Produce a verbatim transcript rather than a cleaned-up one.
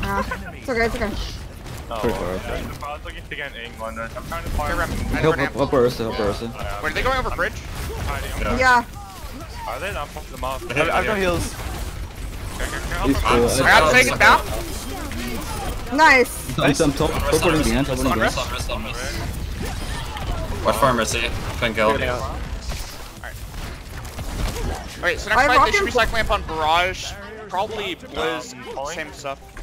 Nah, it's okay, it's okay. No, Pretty far, I okay. was looking to get an one. I'm trying to find. Help, help, help Ursa, help Ursa. Wait, are they going over bridge? Yeah. Yeah. Are they not popping them off? I have no heals. He's cool. I got taken down. Nice. I'm, I'm top, teleporting behind, teleporting On behind. rest. Watch for Mercy. Couldn't kill. Alright. Alright, so next I fight, they rock should be him. cycling up on Barrage. Probably Blizz, same stuff.